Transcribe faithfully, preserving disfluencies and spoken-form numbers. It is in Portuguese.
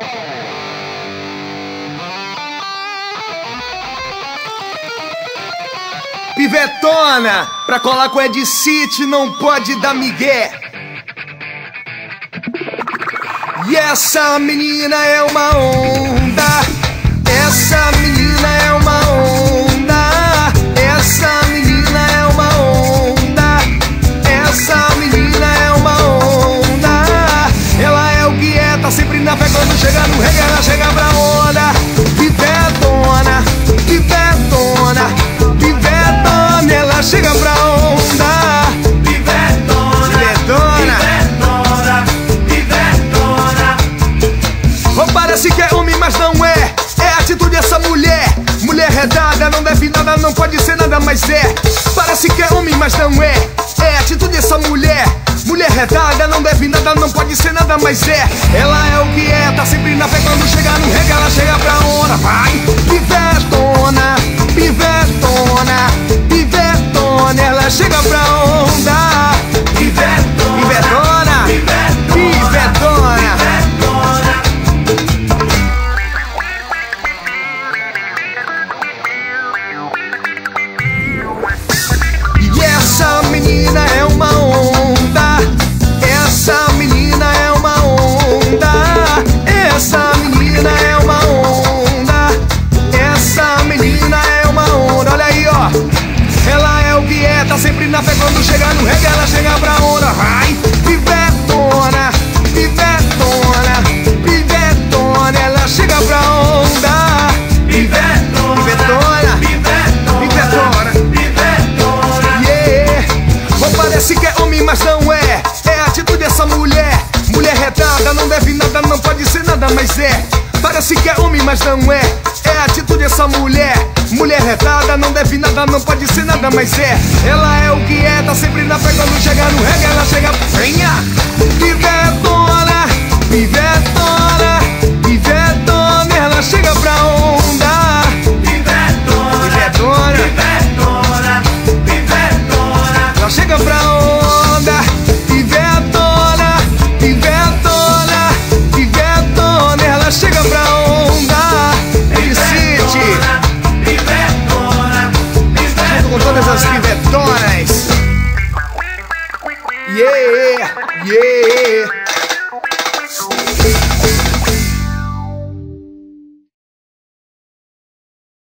Pivetona, pra colar com Ed City não pode dar migué. E essa menina é uma onda, essa menina é uma onda, essa menina é uma onda, essa menina é uma onda. Ela é o que é, tá sempre na fé, quando chega no reggae ela chega pra onda. Pivetona, pivetona, pivetona, ela chega pra onda. Pivetona, pivetona, pivetona, pivetona. Oh, parece que é homem, mas não é. É a atitude dessa mulher. Mulher redada, não deve nada, não pode ser nada, mas é. Parece que é homem, mas não é. É a atitude dessa mulher. Mulher redada, não deve nada, não pode ser nada, mas é. Ela é o que é, tá sempre na fé, quando chega no reggae ela chega pra onda. Vai, pivetona, pivetona, pivetona, ela chega pra onda. Pivetona, pivetona, pivetona, pivetona. E essa menina é uma onda, essa menina é uma onda, essa menina é uma onda, essa menina é uma onda. Olha aí, ó, ela é o que é, tá sempre na fé, quando chega no reggae ela chega pra onda. Vai, pivetona, pivetona, pivetona, ela chega pra onda. Pivetona, pivetona, pivetona, pivetona, yeah. Oh, parece que é homem, mas não é. É a atitude dessa mulher. Mulher retada, não deve nada, não pode ser nada, mas é. Parece que é homem, mas não é. É a atitude dessa mulher. Mulher retada, não deve nada, não pode ser nada, mas é. Ela é o que é, tá sempre na fé, quando chega no reggae ela chega. Venha! Pivetona, pivetona, pivetona, ela chega pra onda. Pivetona, pivetona, pivetona, ela chega pra onda. Pivetona, pivetona, pivetona, ela chega pra onda. Ed City, junto com todas as pivetonas. Yeah, yeah.